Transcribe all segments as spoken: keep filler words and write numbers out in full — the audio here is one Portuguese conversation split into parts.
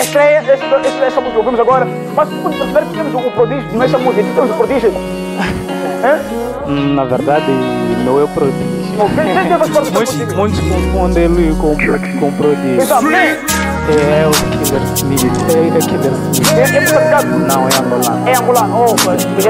estreia, esse, esse, essa música que ouvimos agora, mas pode perceber que temos o prodígio nessa música, temos o prodígio. Na verdade, não é o prodígio. Muitos, muitos confundem ele com, com o prodígio. É o Killer Smith. É, é Killer Smith. É, é moçambicano? Não, é angolano. É angolano. Oh, mas é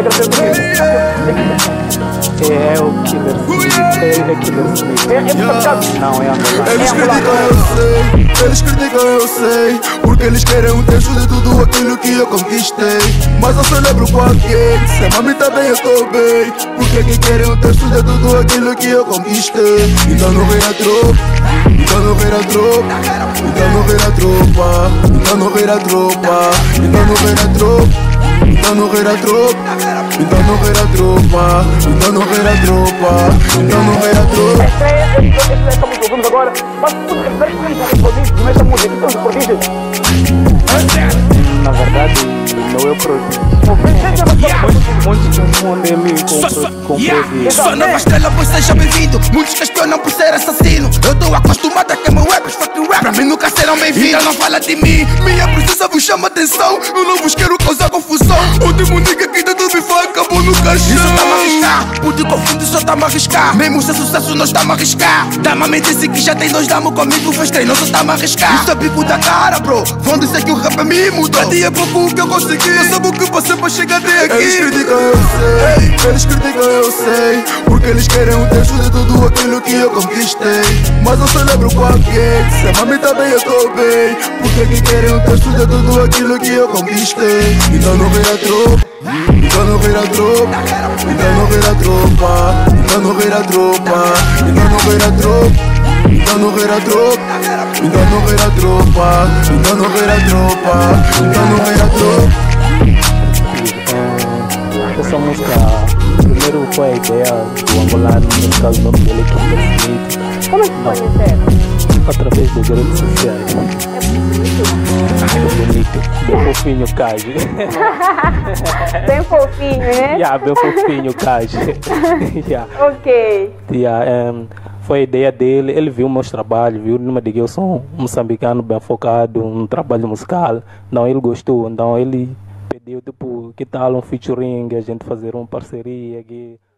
É o Killer Smith. É, é Killer Smith. É, é moçambicano? Não, é angolano. Eles criticam, eu sei. Eles criticam, eu sei. Porque eles querem um terço de tudo aquilo que eu conquistei. Mas eu celebro qualquer. Se a mami tá bem, eu tô bem. Porque quem querem um terço de tudo aquilo que eu conquistei. Então não vem a tropa. Então não vem a tropa. Então não vem a tropa. Então não vem a tropa. Então não vem a tropa. Então não vem a tropa. Então não vem a tropa. Então não vem a tropa. Então não vem a tropa. Essa música que ouvimos agora, mas pode perceber que temos o prodígio nessa música, temos o prodígio. Na verdade, não é o prodígio. Muitos confundem ele com, com o prodígio. Sou nova estrela, pois seja bem-vindo. Muitos questionam por ser assassino. Eu tô acostumado a que meu rap, fucking rap. Pra mim nunca serão bem-vindos, não fala de mim. Minha presença vos chama atenção. Eu não vos quero causar confusão. O último nigga que dentro do bifão acabou no caixão. Isso tá-me a arriscar, pude confundir, só tá-me a arriscar. Mesmo sem sucesso, nós tá-me a arriscar. Dá-me disse que já tem dois damos comigo, fez treino, só tá-me a arriscar. Isso é bico da cara, bro. Vão dizer que o rap é me mudou. Cada dia é pouco o que eu consegui. Eu sabe o que passei pra chegar até aqui. Eles criticam, eu sei. Eles criticam, eu sei. Porque eles querem um terço de tudo aquilo que eu conquistei. Mas eu celebro qualquer. Se a mami tá bem, eu tô bem. Porque quem querem um terço de tudo aquilo que eu conquistei. Então não vem a tropa. Então não vem a tropa. Então não vem a tropa. Então não vem a tropa. Então não vem a tropa. Então não vem a tropa. Então não vem a tropa. Então não vem a tropa. Então não vem a tropa. Essa música, primeiro foi a ideia do angolano, no caso o nome dele é Killer Smith. Como é que conheceram? Através das redes sociais. É bonito, bem fofinho, Cage. Bem fofinho, né? Yeah, bem fofinho, Cage. Yeah. Ok. Yeah, um, foi a ideia dele, ele viu meus trabalhos, viu numa de que eu sou um moçambicano bem focado no trabalho musical. Então ele gostou, então ele pediu tipo, que tal um featuring, a gente fazer uma parceria aqui.